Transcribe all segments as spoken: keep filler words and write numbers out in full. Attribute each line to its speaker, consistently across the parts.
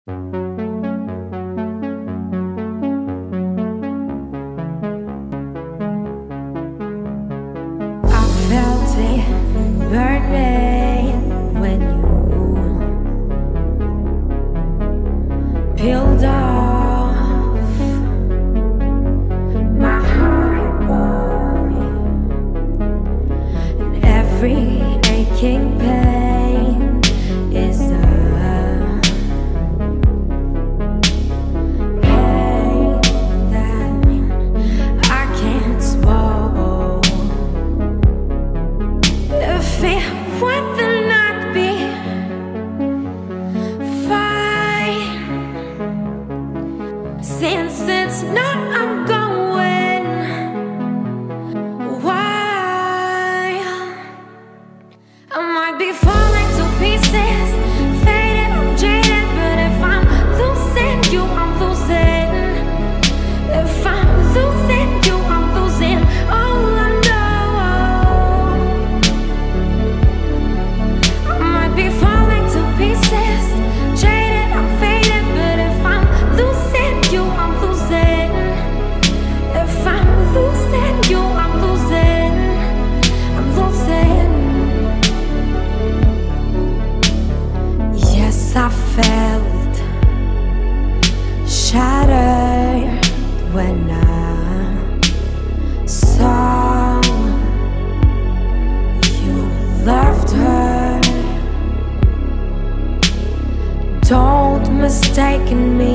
Speaker 1: I felt it burning when you peeled off my heart, boy, and every aching pain is a pain that I can't swallow. If it would not be fine, since it's not, I'm going. Why? I might be falling to pieces, faded, I'm jaded, but if I'm losing you, I'm losing. If I'm losing you, I'm losing all I know. I might be falling to pieces, jaded, I'm faded, but if I'm losing you, I'm losing. If I'm losing you, I'm losing. I'm losing. Yes, I felt shattered when I saw you loved her. Don't mistake me.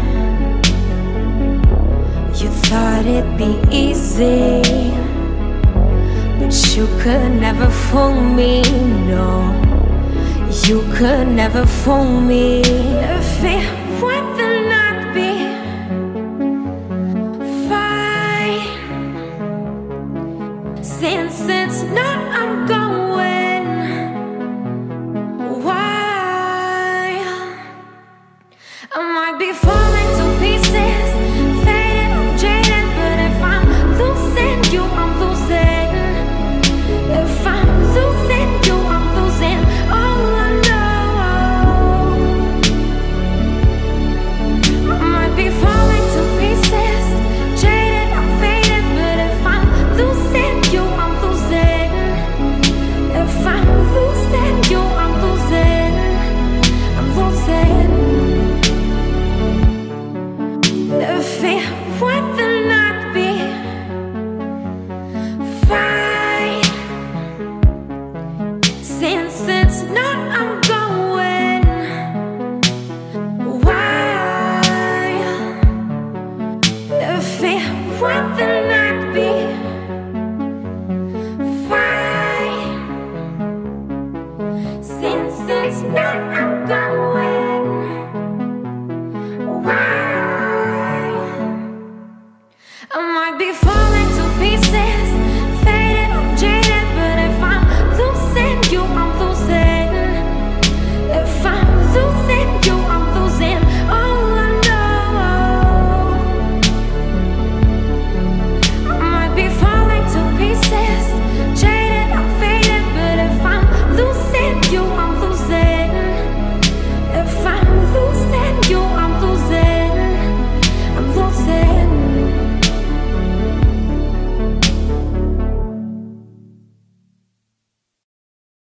Speaker 1: You thought it'd be easy, but you could never fool me, no. You could never fool me. If it would not be fine, since it's not, I'm going. Why? I might be falling to pieces, faded, I'm jaded, but if I'm losing you, I'm losing. If I'm losing you, I'm losing all I know. I might be falling to pieces, jaded, I'm faded, but if I'm losing you, I'm losing. If I'm losing you, I'm losing. I'm losing. If it would not be fine, since it's not, I'm going. Why? If it would